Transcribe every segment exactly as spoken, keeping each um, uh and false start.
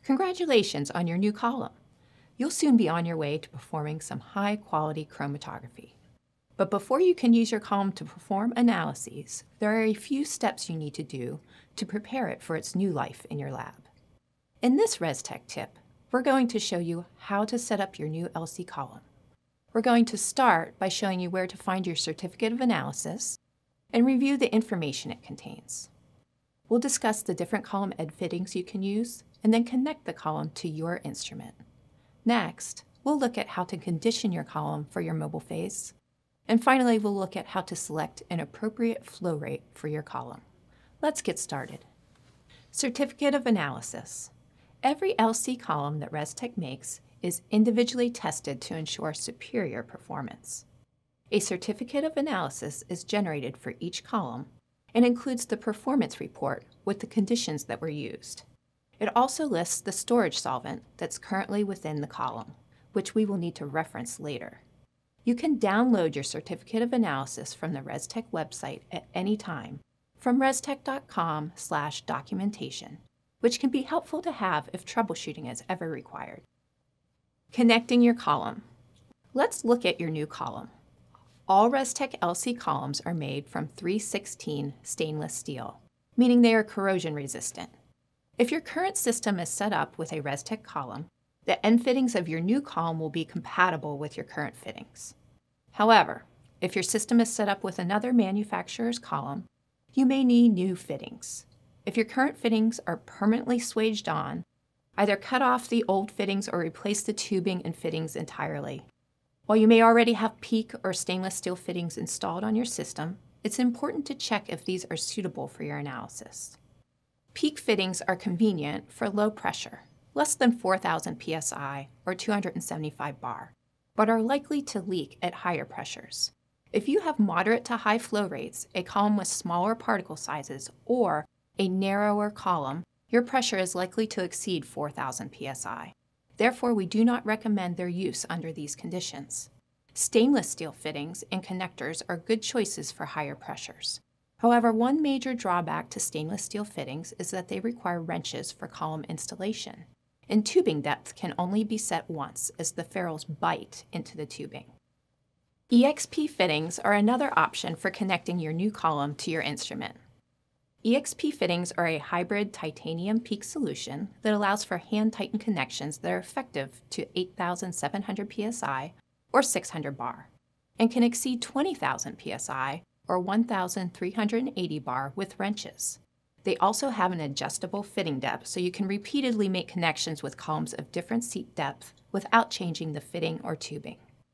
Congratulations on your new column. You'll soon be on your way to performing some high-quality chromatography. But before you can use your column to perform analyses, there are a few steps you need to do to prepare it for its new life in your lab. In this Restek tip, we're going to show you how to set up your new L C column. We're going to start by showing you where to find your certificate of analysis and review the information it contains. We'll discuss the different column ed fittings you can use and then connect the column to your instrument. Next, we'll look at how to condition your column for your mobile phase. And finally, we'll look at how to select an appropriate flow rate for your column. Let's get started. Certificate of analysis. Every L C column that Restek makes is individually tested to ensure superior performance. A certificate of analysis is generated for each column and includes the performance report with the conditions that were used. It also lists the storage solvent that's currently within the column, which we will need to reference later. You can download your certificate of analysis from the Restek website at any time from restek dot com slash documentation, which can be helpful to have if troubleshooting is ever required. Connecting your column. Let's look at your new column. All Restek L C columns are made from three sixteen stainless steel, meaning they are corrosion resistant. If your current system is set up with a Restek column, the end fittings of your new column will be compatible with your current fittings. However, if your system is set up with another manufacturer's column, you may need new fittings. If your current fittings are permanently swaged on, either cut off the old fittings or replace the tubing and fittings entirely. While you may already have PEEK or stainless steel fittings installed on your system, it's important to check if these are suitable for your analysis. PEEK fittings are convenient for low pressure, less than four thousand P S I or two hundred seventy-five bar, but are likely to leak at higher pressures. If you have moderate to high flow rates, a column with smaller particle sizes, or a narrower column, your pressure is likely to exceed four thousand P S I. Therefore, we do not recommend their use under these conditions. Stainless steel fittings and connectors are good choices for higher pressures. However, one major drawback to stainless steel fittings is that they require wrenches for column installation, and tubing depth can only be set once as the ferrules bite into the tubing. E X P fittings are another option for connecting your new column to your instrument. E X P fittings are a hybrid titanium PEEK solution that allows for hand-tightened connections that are effective to eight thousand seven hundred P S I or six hundred bar, and can exceed twenty thousand P S I or one thousand three hundred eighty bar with wrenches. They also have an adjustable fitting depth, so you can repeatedly make connections with columns of different seat depth without changing the fitting or tubing.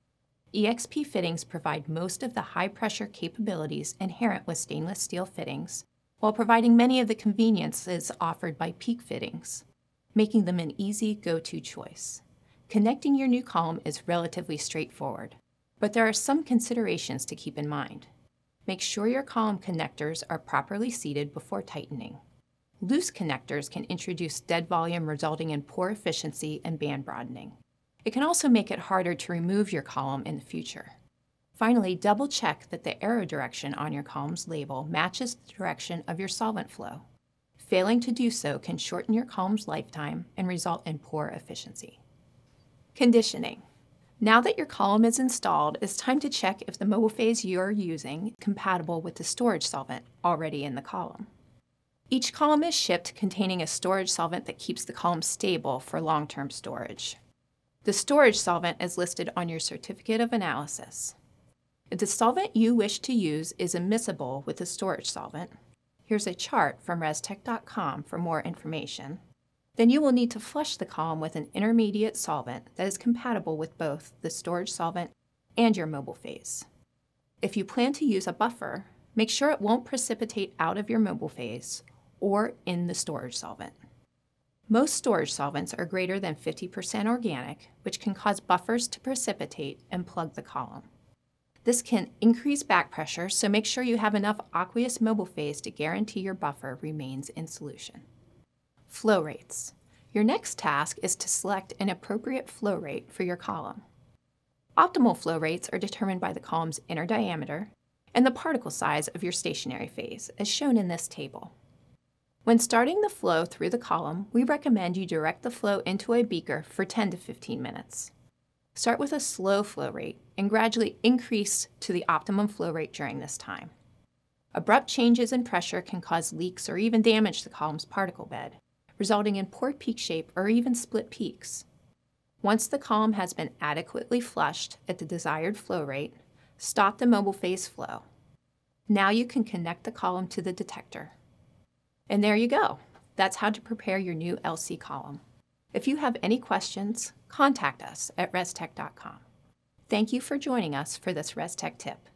E X P fittings provide most of the high-pressure capabilities inherent with stainless steel fittings, while providing many of the conveniences offered by PEEK fittings, making them an easy go-to choice. Connecting your new column is relatively straightforward, but there are some considerations to keep in mind. Make sure your column connectors are properly seated before tightening. Loose connectors can introduce dead volume, resulting in poor efficiency and band broadening. It can also make it harder to remove your column in the future. Finally, double-check that the arrow direction on your column's label matches the direction of your solvent flow. Failing to do so can shorten your column's lifetime and result in poor efficiency. Conditioning. Now that your column is installed, it's time to check if the mobile phase you're using is compatible with the storage solvent already in the column. Each column is shipped containing a storage solvent that keeps the column stable for long-term storage. The storage solvent is listed on your certificate of analysis. If the solvent you wish to use is immiscible with the storage solvent, here's a chart from restek dot com for more information, then you will need to flush the column with an intermediate solvent that is compatible with both the storage solvent and your mobile phase. If you plan to use a buffer, make sure it won't precipitate out of your mobile phase or in the storage solvent. Most storage solvents are greater than fifty percent organic, which can cause buffers to precipitate and plug the column. This can increase back pressure, so make sure you have enough aqueous mobile phase to guarantee your buffer remains in solution. Flow rates. Your next task is to select an appropriate flow rate for your column. Optimal flow rates are determined by the column's inner diameter and the particle size of your stationary phase, as shown in this table. When starting the flow through the column, we recommend you direct the flow into a beaker for ten to fifteen minutes. Start with a slow flow rate and gradually increase to the optimum flow rate during this time. Abrupt changes in pressure can cause leaks or even damage the column's particle bed, resulting in poor peak shape or even split peaks. Once the column has been adequately flushed at the desired flow rate, stop the mobile phase flow. Now you can connect the column to the detector. And there you go. That's how to prepare your new L C column. If you have any questions, contact us at restek dot com. Thank you for joining us for this Restek Tip.